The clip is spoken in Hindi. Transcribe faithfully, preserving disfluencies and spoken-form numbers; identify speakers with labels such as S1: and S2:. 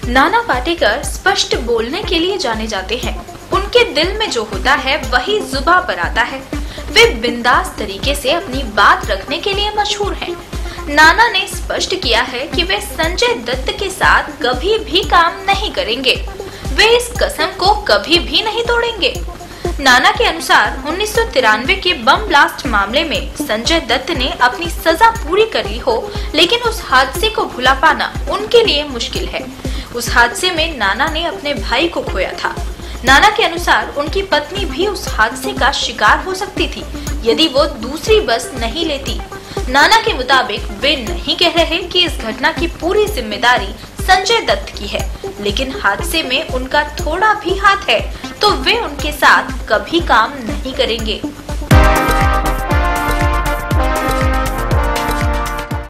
S1: नाना पाटेकर स्पष्ट बोलने के लिए जाने जाते हैं। उनके दिल में जो होता है वही जुबां पर आता है। वे बिंदास तरीके से अपनी बात रखने के लिए मशहूर हैं। नाना ने स्पष्ट किया है कि वे संजय दत्त के साथ कभी भी काम नहीं करेंगे। वे इस कसम को कभी भी नहीं तोड़ेंगे। नाना के अनुसार उन्नीस सौ तिरानवे के बम ब्लास्ट मामले में संजय दत्त ने अपनी सजा पूरी कर ली हो, लेकिन उस हादसे को भुला पाना उनके लिए मुश्किल है। उस हादसे में नाना ने अपने भाई को खोया था। नाना के अनुसार उनकी पत्नी भी उस हादसे का शिकार हो सकती थी यदि वो दूसरी बस नहीं लेती। नाना के मुताबिक वे नहीं कह रहे कि इस घटना की पूरी जिम्मेदारी संजय दत्त की है, लेकिन हादसे में उनका थोड़ा भी हाथ है तो वे उनके साथ कभी काम नहीं करेंगे।